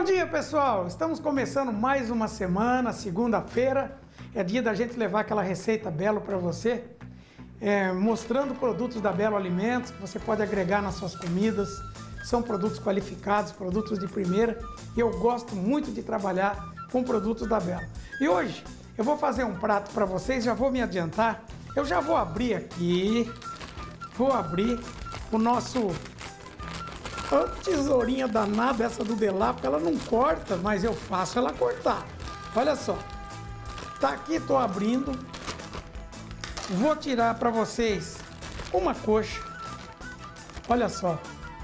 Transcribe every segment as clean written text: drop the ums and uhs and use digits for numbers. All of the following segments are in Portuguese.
Bom dia, pessoal! Estamos começando mais uma semana, segunda-feira. É dia da gente levar aquela receita Belo para você, mostrando produtos da Belo Alimentos que você pode agregar nas suas comidas. São produtos qualificados, produtos de primeira, e eu gosto muito de trabalhar com produtos da Belo. E hoje eu vou fazer um prato para vocês, já vou me adiantar. Eu já vou abrir aqui, o nosso... Ô, tesourinha danada essa do Delap, ela não corta, mas eu faço ela cortar. Olha só, tá aqui, tô abrindo. Vou tirar para vocês uma coxa, olha só,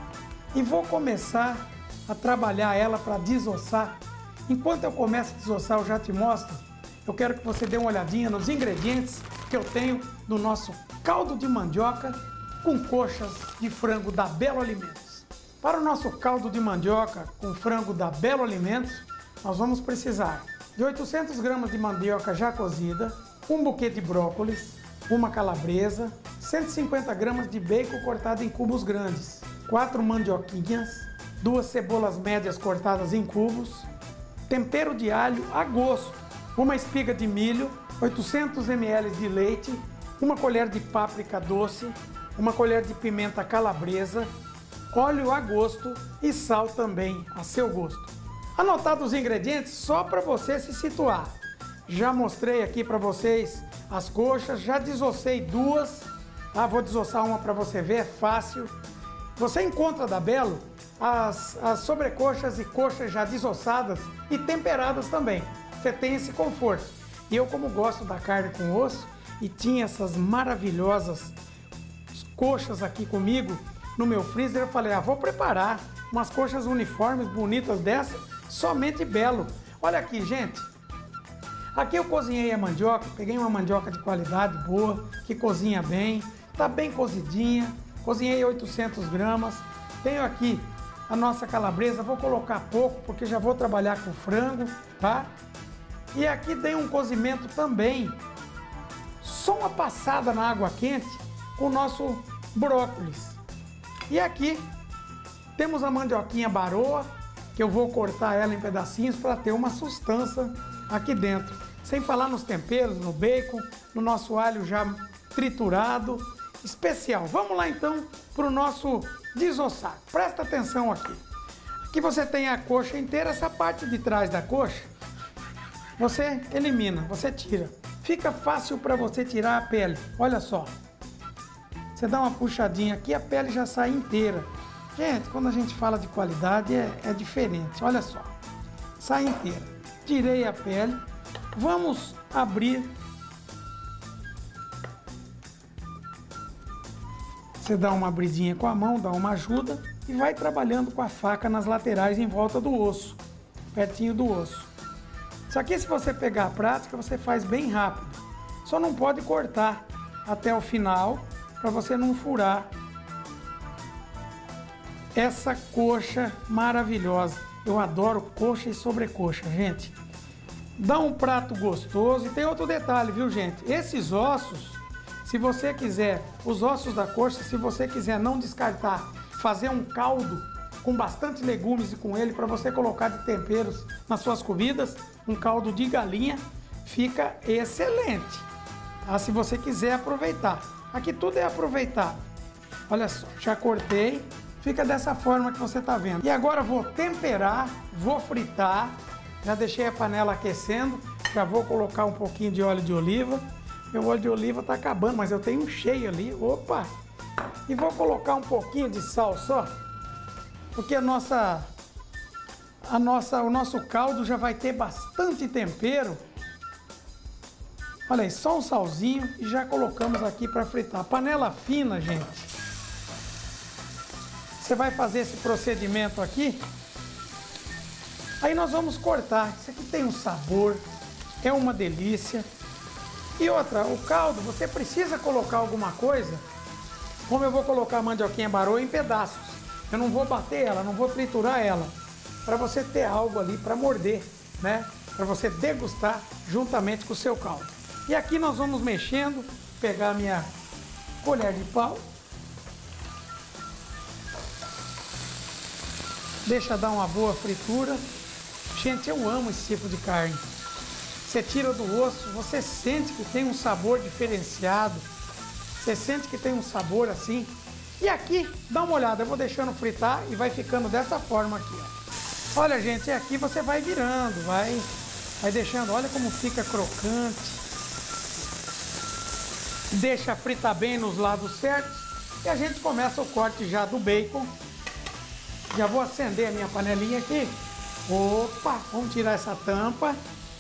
e vou começar a trabalhar ela para desossar. Enquanto eu começo a desossar, eu já te mostro. Eu quero que você dê uma olhadinha nos ingredientes que eu tenho no nosso caldo de mandioca com coxas de frango da Belo Alimentos. Para o nosso caldo de mandioca com frango da Belo Alimentos, nós vamos precisar de 800 gramas de mandioca já cozida, um buquê de brócolis, uma calabresa, 150 gramas de bacon cortado em cubos grandes, 4 mandioquinhas, 2 cebolas médias cortadas em cubos, tempero de alho a gosto, uma espiga de milho, 800 ml de leite, uma colher de páprica doce, uma colher de pimenta calabresa, óleo a gosto e sal também a seu gosto. Anotados os ingredientes só para você se situar. Já mostrei aqui para vocês as coxas, já desossei duas. Vou desossar uma para você ver, é fácil. Você encontra da Belo as sobrecoxas e coxas já desossadas e temperadas também. Você tem esse conforto. E eu, como gosto da carne com osso e tinha essas maravilhosas coxas aqui comigo no meu freezer, eu falei, vou preparar umas coxas uniformes bonitas dessa, somente Belo. Olha aqui, gente. Aqui eu cozinhei a mandioca, peguei uma mandioca de qualidade boa, que cozinha bem, tá bem cozidinha. Cozinhei 800 gramas. Tenho aqui a nossa calabresa, vou colocar pouco, porque já vou trabalhar com frango, tá? E aqui dei um cozimento também, só uma passada na água quente com o nosso brócolis. E aqui temos a mandioquinha baroa, que eu vou cortar ela em pedacinhos para ter uma sustância aqui dentro. Sem falar nos temperos, no bacon, no nosso alho já triturado, especial. Vamos lá então para o nosso desossar. Presta atenção aqui. Aqui você tem a coxa inteira, essa parte de trás da coxa, você elimina, você tira. Fica fácil para você tirar a pele, olha só. Você dá uma puxadinha aqui, a pele já sai inteira. Gente, quando a gente fala de qualidade é diferente. Olha só, sai inteira. Tirei a pele. Vamos abrir. Você dá uma abridinha com a mão, dá uma ajuda e vai trabalhando com a faca nas laterais em volta do osso, pertinho do osso. Isso aqui, se você pegar a prática, você faz bem rápido. Só não pode cortar até o final, para você não furar essa coxa maravilhosa. Eu adoro coxa e sobrecoxa, gente. Dá um prato gostoso. E tem outro detalhe, viu, gente? Esses ossos, se você quiser, os ossos da coxa, se você quiser não descartar, fazer um caldo com bastante legumes e com ele para você colocar de temperos nas suas comidas, um caldo de galinha, fica excelente, tá? Se você quiser aproveitar. Aqui tudo é aproveitado. Olha só, já cortei. Fica dessa forma que você está vendo. E agora vou temperar, vou fritar. Já deixei a panela aquecendo. Já vou colocar um pouquinho de óleo de oliva. Meu óleo de oliva está acabando, mas eu tenho um cheio ali. Opa! E vou colocar um pouquinho de sal só. Porque o nosso caldo já vai ter bastante tempero. Olha aí, só um salzinho e já colocamos aqui para fritar. Panela fina, gente. Você vai fazer esse procedimento aqui. Aí nós vamos cortar. Isso aqui tem um sabor, é uma delícia. E outra, o caldo, você precisa colocar alguma coisa. Como eu vou colocar a mandioquinha baroa em pedaços. Eu não vou bater ela, não vou triturar ela. Para você ter algo ali para morder, né? Para você degustar juntamente com o seu caldo. E aqui nós vamos mexendo, pegar a minha colher de pau. Deixa dar uma boa fritura. Gente, eu amo esse tipo de carne. Você tira do osso, você sente que tem um sabor diferenciado. Você sente que tem um sabor assim. E aqui, dá uma olhada, eu vou deixando fritar e vai ficando dessa forma aqui, ó. Olha, gente, aqui você vai virando, vai deixando, olha como fica crocante. Deixa fritar bem nos lados certos e a gente começa o corte já do bacon. Já vou acender a minha panelinha aqui. Opa, vamos tirar essa tampa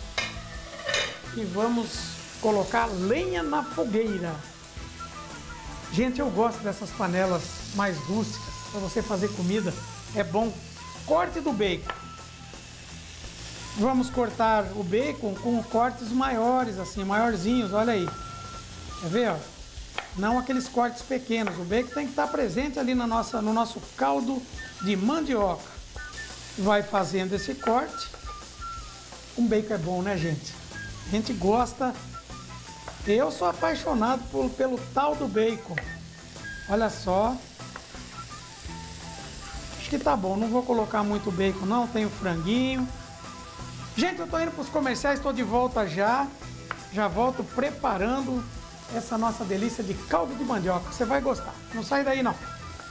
e vamos colocar lenha na fogueira. Gente, eu gosto dessas panelas mais rústicas para você fazer comida, é bom. Corte do bacon. Vamos cortar o bacon com cortes maiores, assim, maiorzinhos, olha aí. Quer ver, ó? Não aqueles cortes pequenos. O bacon tem que estar presente ali no nosso caldo de mandioca. Vai fazendo esse corte. Um bacon é bom, né, gente? A gente gosta. Eu sou apaixonado pelo tal do bacon. Olha só. Acho que tá bom. Não vou colocar muito bacon, não. Tem o franguinho. Gente, eu tô indo para os comerciais. Estou de volta já. Já volto preparando essa nossa delícia de caldo de mandioca. Você vai gostar. Não sai daí, não.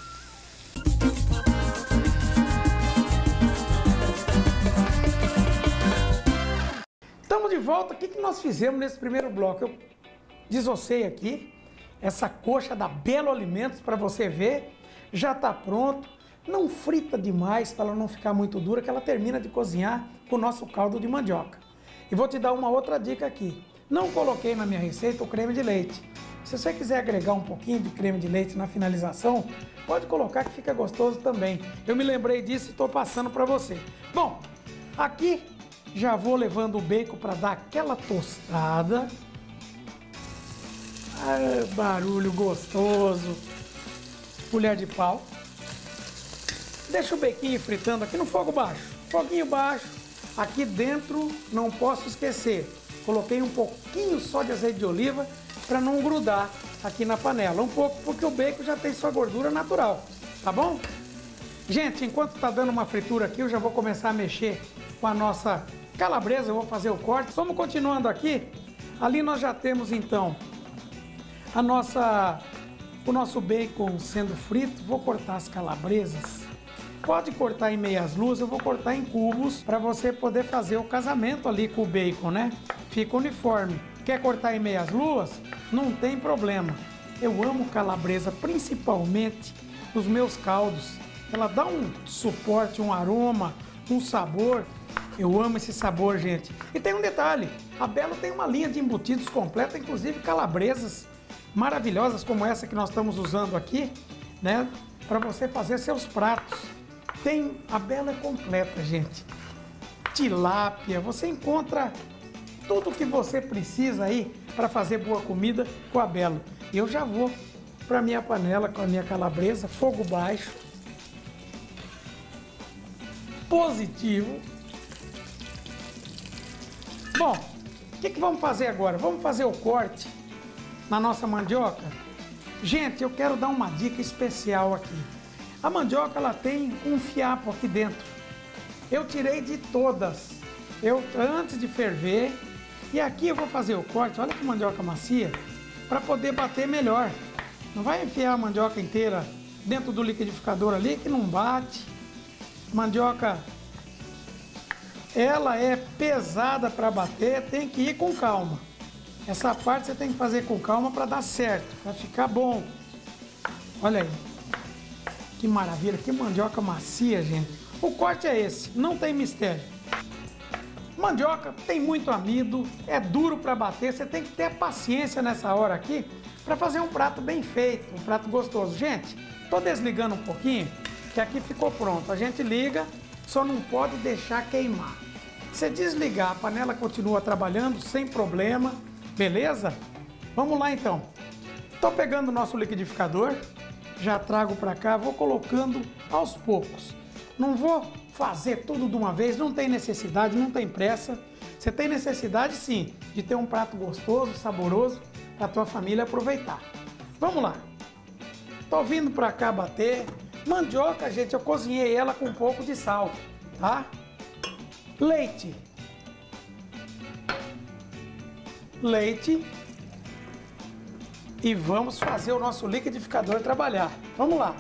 Estamos de volta. O que nós fizemos nesse primeiro bloco? Eu desossei aqui essa coxa da Belo Alimentos para você ver. Já está pronto. Não frita demais para ela não ficar muito dura, que ela termina de cozinhar com o nosso caldo de mandioca. E vou te dar uma outra dica aqui. Não coloquei na minha receita o creme de leite. Se você quiser agregar um pouquinho de creme de leite na finalização, pode colocar que fica gostoso também. Eu me lembrei disso e estou passando para você. Bom, aqui já vou levando o bacon para dar aquela tostada. Ah, barulho gostoso. Colher de pau. Deixa o bequinho fritando aqui no fogo baixo. Foguinho baixo. Aqui dentro, não posso esquecer, coloquei um pouquinho só de azeite de oliva para não grudar aqui na panela. Um pouco porque o bacon já tem sua gordura natural, tá bom? Gente, enquanto tá dando uma fritura aqui, eu já vou começar a mexer com a nossa calabresa. Eu vou fazer o corte. Vamos continuando aqui. Ali nós já temos então o nosso bacon sendo frito. Vou cortar as calabresas. Pode cortar em meias luas, eu vou cortar em cubos para você poder fazer o casamento ali com o bacon, né? Fica uniforme. Quer cortar em meias luas? Não tem problema. Eu amo calabresa, principalmente nos meus caldos. Ela dá um suporte, um aroma, um sabor. Eu amo esse sabor, gente. E tem um detalhe, a Belo tem uma linha de embutidos completa, inclusive calabresas maravilhosas como essa que nós estamos usando aqui, né? Para você fazer seus pratos. A Belo é completa, gente. Tilápia, você encontra tudo o que você precisa aí para fazer boa comida com a Belo. Eu já vou para minha panela com a minha calabresa, fogo baixo, positivo. Bom, o que vamos fazer agora? Vamos fazer o corte na nossa mandioca? Gente, eu quero dar uma dica especial aqui. A mandioca, ela tem um fiapo aqui dentro. Eu tirei de todas, antes de ferver. E aqui eu vou fazer o corte, olha que mandioca macia, para poder bater melhor. Não vai enfiar a mandioca inteira dentro do liquidificador ali, que não bate. Mandioca, ela é pesada para bater, tem que ir com calma. Essa parte você tem que fazer com calma para dar certo, para ficar bom. Olha aí. Que maravilha, que mandioca macia, gente. O corte é esse, não tem mistério. Mandioca tem muito amido, é duro para bater, você tem que ter paciência nessa hora aqui para fazer um prato bem feito, um prato gostoso. Gente, tô desligando um pouquinho, que aqui ficou pronto. A gente liga, só não pode deixar queimar. Se desligar, a panela continua trabalhando sem problema, beleza? Vamos lá então. Tô pegando o nosso liquidificador. Já trago para cá, vou colocando aos poucos. Não vou fazer tudo de uma vez, não tem necessidade, não tem pressa. Você tem necessidade sim de ter um prato gostoso, saboroso para a tua família aproveitar. Vamos lá. Tô vindo para cá bater. Mandioca, gente, eu cozinhei ela com um pouco de sal, tá? leite. Leite. E vamos fazer o nosso liquidificador trabalhar. Vamos lá.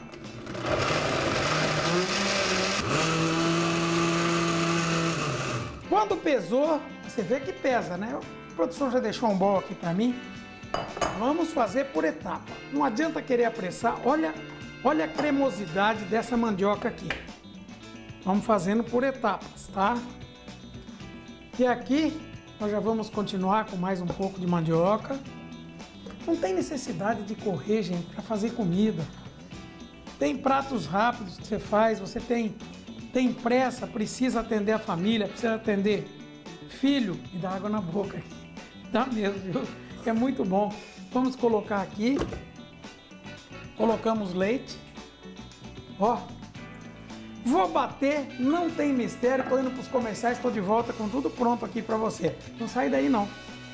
Quando pesou, você vê que pesa, né? A produção já deixou um bol aqui para mim. Vamos fazer por etapa. Não adianta querer apressar. Olha a cremosidade dessa mandioca aqui. Vamos fazendo por etapas, tá? E aqui nós já vamos continuar com mais um pouco de mandioca. Não tem necessidade de correr, gente, para fazer comida. Tem pratos rápidos que você faz, você tem pressa, precisa atender a família, precisa atender filho. Me dá água na boca aqui. Dá mesmo, viu? É muito bom. Vamos colocar aqui. Colocamos leite. Ó. Vou bater, não tem mistério. Estou indo para os comerciais, estou de volta com tudo pronto aqui para você. Não sai daí não.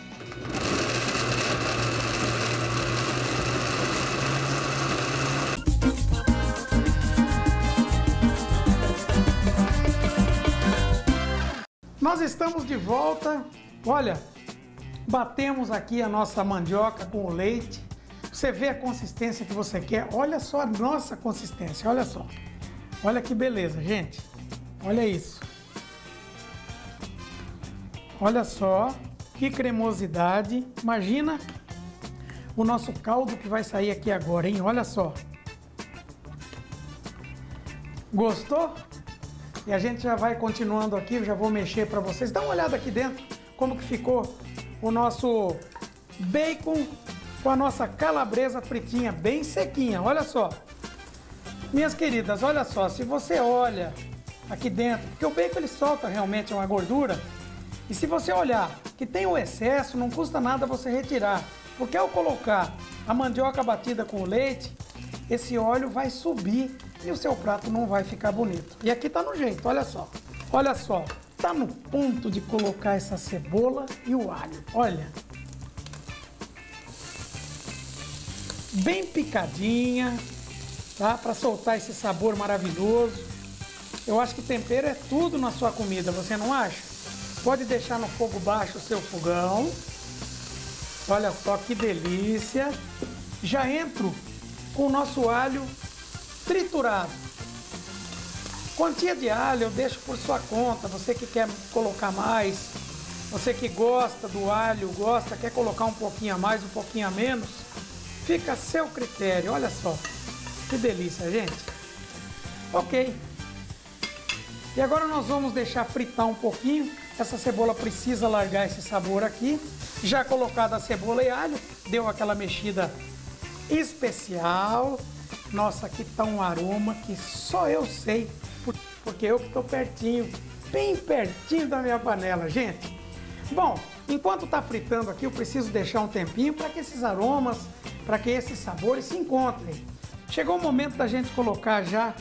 Nós estamos de volta. Olha, batemos aqui a nossa mandioca com o leite. Você vê a consistência que você quer. Olha só a nossa consistência, olha só. Olha que beleza, gente. Olha isso. Olha só que cremosidade. Imagina o nosso caldo que vai sair aqui agora, hein? Olha só. Gostou? E a gente já vai continuando aqui, eu já vou mexer para vocês. Dá uma olhada aqui dentro, como que ficou o nosso bacon com a nossa calabresa fritinha, bem sequinha. Olha só. Minhas queridas, olha só, se você olha aqui dentro, porque o bacon ele solta realmente uma gordura, e se você olhar que tem o excesso, não custa nada você retirar, porque ao colocar a mandioca batida com o leite, esse óleo vai subir e o seu prato não vai ficar bonito. E aqui tá no jeito, olha só. Olha só, tá no ponto de colocar essa cebola e o alho, olha. Bem picadinha, tá? Para soltar esse sabor maravilhoso. Eu acho que tempero é tudo na sua comida, você não acha? Pode deixar no fogo baixo o seu fogão. Olha só que delícia. Já entro com o nosso alho triturado. Quantia de alho eu deixo por sua conta. Você que quer colocar mais, você que gosta do alho, quer colocar um pouquinho a mais, um pouquinho a menos, fica a seu critério. Olha só, que delícia, gente. Ok. E agora nós vamos deixar fritar um pouquinho. Essa cebola precisa largar esse sabor aqui. Já colocada a cebola e alho, deu aquela mexida especial. Nossa, aqui tá um aroma que só eu sei, porque eu que estou pertinho, bem pertinho da minha panela, gente. Bom, enquanto tá fritando aqui, eu preciso deixar um tempinho para que esses aromas, para que esses sabores se encontrem. Chegou o momento da gente colocar já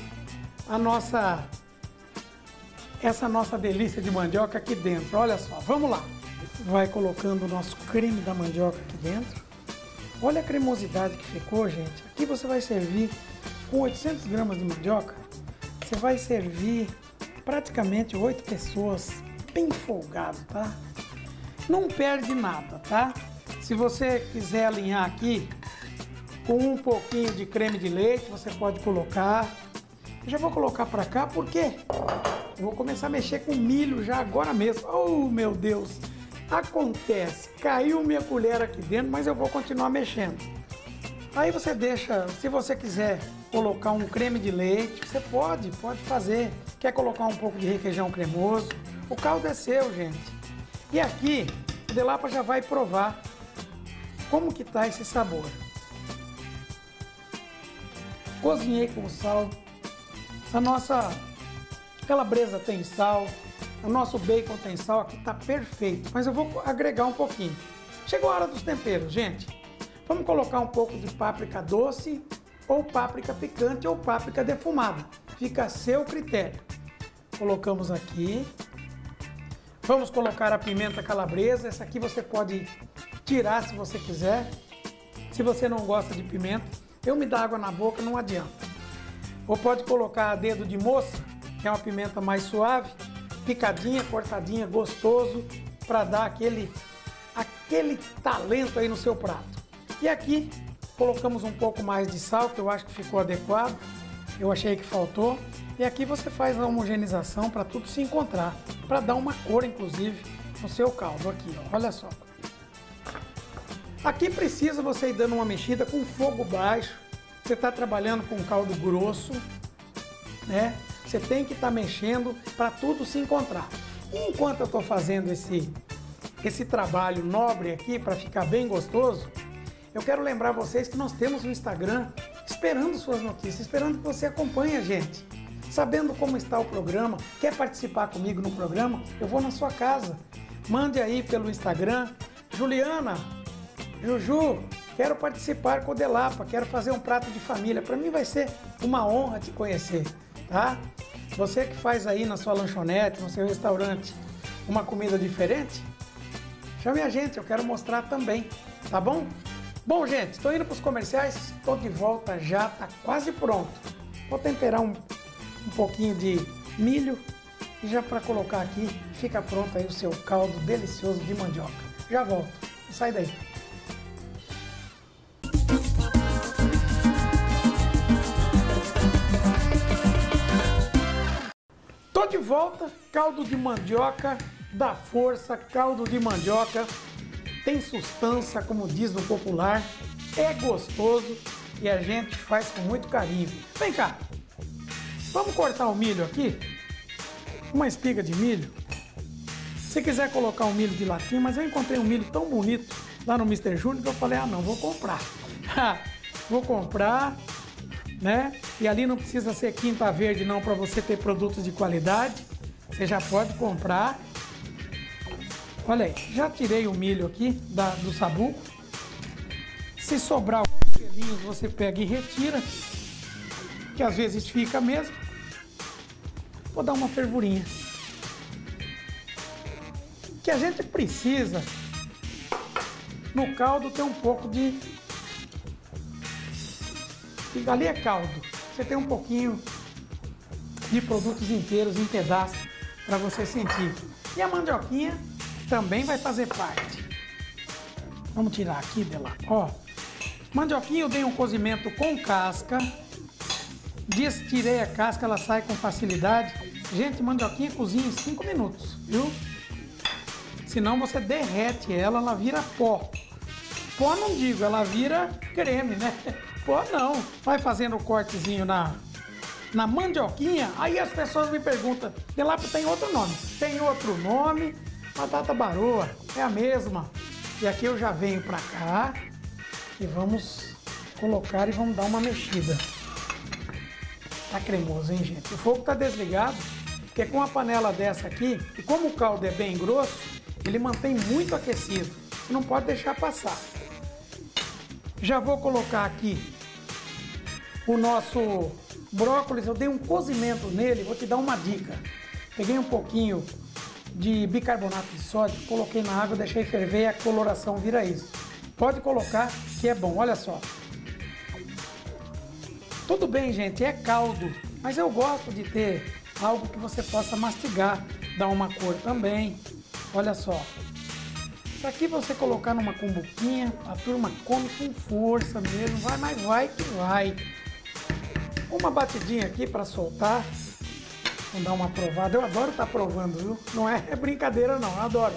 essa nossa delícia de mandioca aqui dentro. Olha só, vamos lá. Vai colocando o nosso creme da mandioca aqui dentro. Olha a cremosidade que ficou, gente. Aqui você vai servir com 800 gramas de mandioca. Você vai servir praticamente 8 pessoas, bem folgado, tá? Não perde nada, tá? Se você quiser alinhar aqui com um pouquinho de creme de leite, você pode colocar. Eu já vou colocar para cá porque eu vou começar a mexer com milho já agora mesmo. Oh, meu Deus! Acontece, caiu minha colher aqui dentro, mas eu vou continuar mexendo. Aí você deixa, se você quiser colocar um creme de leite, você pode fazer. Quer colocar um pouco de requeijão cremoso? O caldo é seu, gente. E aqui, o Delapa já vai provar como que tá esse sabor. Cozinhei com sal. A nossa calabresa tem sal. O nosso bacon tem sal, aqui tá perfeito, mas eu vou agregar um pouquinho. Chegou a hora dos temperos, gente. Vamos colocar um pouco de páprica doce, ou páprica picante, ou páprica defumada. Fica a seu critério. Colocamos aqui. Vamos colocar a pimenta calabresa. Essa aqui você pode tirar se você quiser. Se você não gosta de pimenta, eu me dá água na boca, não adianta. Ou pode colocar a dedo de moça, que é uma pimenta mais suave. picadinha, cortadinha, gostoso, para dar aquele talento aí no seu prato. E aqui colocamos um pouco mais de sal, que eu acho que ficou adequado, eu achei que faltou. E aqui você faz a homogeneização para tudo se encontrar, para dar uma cor inclusive no seu caldo aqui, ó. Olha só. Aqui precisa você ir dando uma mexida com fogo baixo. Você está trabalhando com caldo grosso, né? Você tem que estar mexendo para tudo se encontrar. E enquanto eu estou fazendo esse trabalho nobre aqui para ficar bem gostoso, eu quero lembrar vocês que nós temos um Instagram esperando suas notícias, esperando que você acompanhe a gente. Sabendo como está o programa, quer participar comigo no programa? Eu vou na sua casa. Mande aí pelo Instagram. Juliana, Juju, quero participar com o Delapa, quero fazer um prato de família. Para mim vai ser uma honra te conhecer, tá? Você que faz aí na sua lanchonete, no seu restaurante, uma comida diferente, chame a gente, eu quero mostrar também, tá bom? Bom, gente, estou indo para os comerciais, estou de volta já, tá quase pronto. Vou temperar um pouquinho de milho e já para colocar aqui, fica pronto aí o seu caldo delicioso de mandioca. Já volto, não sai daí. Tô de volta, caldo de mandioca dá força, caldo de mandioca tem sustância, como diz no popular, é gostoso e a gente faz com muito carinho. Vem cá, vamos cortar o milho aqui, uma espiga de milho. Se quiser colocar um milho de latinha, mas eu encontrei um milho tão bonito lá no Mr. Júnior que eu falei, ah não, vou comprar. Vou comprar, né? E ali não precisa ser Quinta Verde não para você ter produtos de qualidade. Você já pode comprar. Olha aí, já tirei o milho aqui do sabugo. Se sobrar alguns pelinhos, você pega e retira, que às vezes fica mesmo. Vou dar uma fervurinha. Que a gente precisa no caldo ter um pouco de... Ali é caldo. Você tem um pouquinho de produtos inteiros em pedaços para você sentir. E a mandioquinha também vai fazer parte. Vamos tirar aqui dela. Ó, mandioquinha eu dei um cozimento com casca. Destirei a casca, ela sai com facilidade. Gente, mandioquinha cozinha em 5 minutos, viu? Senão você derrete ela, ela vira pó. Pó não digo, ela vira creme, né? Pó não. Vai fazendo o cortezinho na mandioquinha, aí as pessoas me perguntam, Delapa tem outro nome? Tem outro nome, batata baroa, é a mesma. E aqui eu já venho pra cá e vamos colocar e vamos dar uma mexida. Tá cremoso, hein, gente? O fogo tá desligado, porque com a panela dessa aqui, e como o caldo é bem grosso, ele mantém muito aquecido. Você não pode deixar passar. Já vou colocar aqui o nosso brócolis, eu dei um cozimento nele, vou te dar uma dica. Peguei um pouquinho de bicarbonato de sódio, coloquei na água, deixei ferver e a coloração vira isso. Pode colocar que é bom, olha só. Tudo bem, gente, é caldo, mas eu gosto de ter algo que você possa mastigar, dar uma cor também. Olha só. Isso aqui você colocar numa cumbuquinha, a turma come com força mesmo, vai, mas vai que vai. Uma batidinha aqui para soltar. Vamos dar uma provada. Eu adoro estar provando, viu? Não é brincadeira não, eu adoro.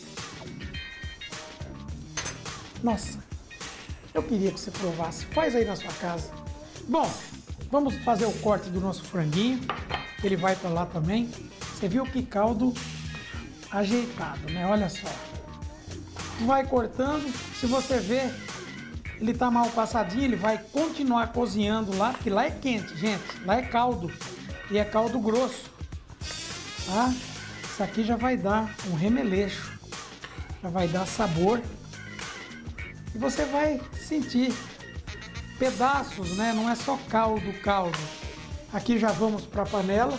Nossa, eu queria que você provasse. Faz aí na sua casa. Bom, vamos fazer o corte do nosso franguinho. Ele vai para lá também. Você viu que caldo ajeitado, né? Olha só. Vai cortando. Se você ver, ele tá mal passadinho, ele vai continuar cozinhando lá, porque lá é quente, gente. Lá é caldo. E é caldo grosso. Tá? Isso aqui já vai dar um remeleixo. Já vai dar sabor. E você vai sentir pedaços, né? Não é só caldo. Aqui já vamos para a panela.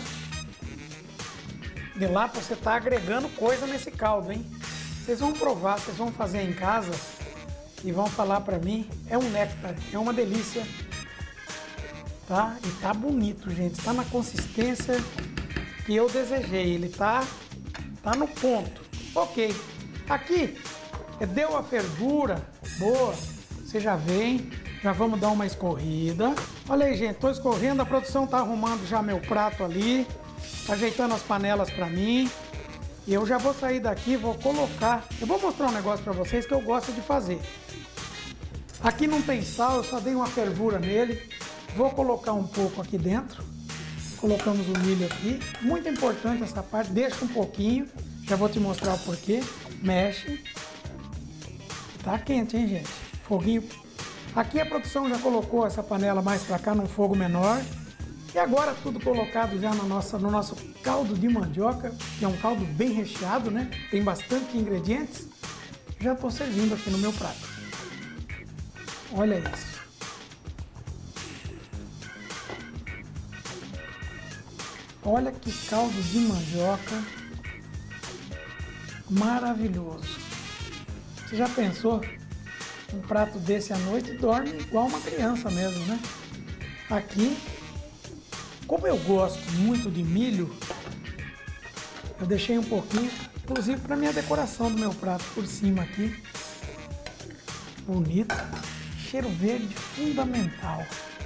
De lá você tá agregando coisa nesse caldo, hein? Vocês vão provar, vocês vão fazer em casa e vão falar para mim, é um néctar, é uma delícia, tá? E tá bonito, gente, tá na consistência que eu desejei, ele tá Tá no ponto. Ok. Aqui, deu a fervura, boa. Você já vem, já vamos dar uma escorrida. Olha aí, gente, tô escorrendo, a produção tá arrumando já meu prato ali, ajeitando as panelas para mim. E eu já vou sair daqui, vou colocar... Eu vou mostrar um negócio para vocês que eu gosto de fazer. Aqui não tem sal, eu só dei uma fervura nele. Vou colocar um pouco aqui dentro. Colocamos o milho aqui. Muito importante essa parte, deixa um pouquinho. Já vou te mostrar o porquê. Mexe. Tá quente, hein, gente? Foguinho. Aqui a produção já colocou essa panela mais para cá, num fogo menor. E agora tudo colocado já no nosso caldo de mandioca, que é um caldo bem recheado, né? Tem bastante ingredientes. Já estou servindo aqui no meu prato. Olha isso. Olha que caldo de mandioca maravilhoso. Você já pensou? Um prato desse à noite dorme igual uma criança mesmo, né? Aqui, como eu gosto muito de milho, eu deixei um pouquinho, inclusive para minha decoração do meu prato por cima aqui. Bonito. Cheiro verde fundamental.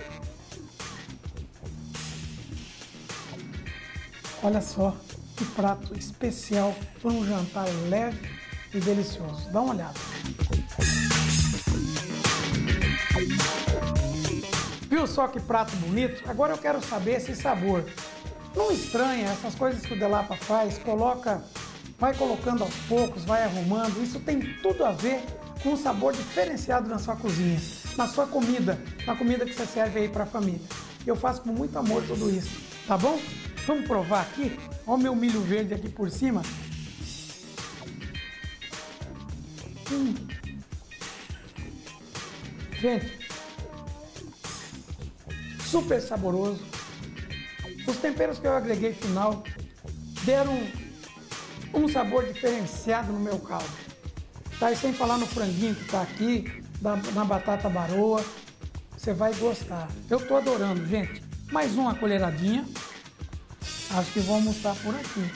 Olha só que prato especial para um jantar leve e delicioso. Dá uma olhada. Viu só que prato bonito? Agora eu quero saber esse sabor. Não estranha essas coisas que o Delapa faz, vai colocando aos poucos, vai arrumando. Isso tem tudo a ver com um sabor diferenciado na sua cozinha, na sua comida, na comida que você serve aí para a família. Eu faço com muito amor tudo isso, tá bom? Vamos provar aqui? Olha o meu milho verde aqui por cima. Gente, super saboroso. Os temperos que eu agreguei final deram um sabor diferenciado no meu caldo. Tá? E sem falar no franguinho que tá aqui, na batata baroa. Você vai gostar. Eu tô adorando, gente. Mais uma colheradinha. Acho que vou almoçar por aqui.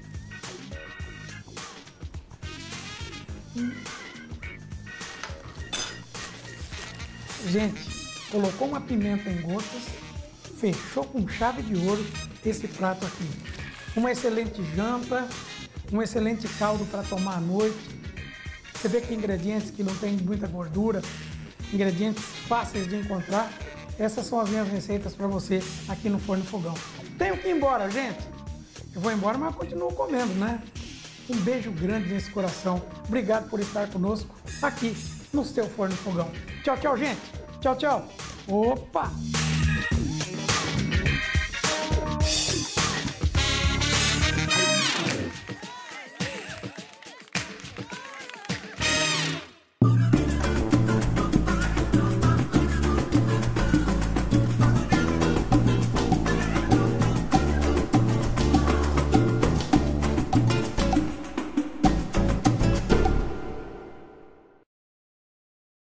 Gente, colocou uma pimenta em gotas, fechou com chave de ouro esse prato aqui. Uma excelente janta, um excelente caldo para tomar à noite. Você vê que ingredientes que não tem muita gordura, ingredientes fáceis de encontrar. Essas são as minhas receitas para você aqui no Forno Fogão. Tenho que ir embora, gente. Eu vou embora, mas eu continuo comendo, né? Um beijo grande nesse coração. Obrigado por estar conosco aqui no seu Forno Fogão. Tchau, tchau, gente. Tchau, tchau. Opa!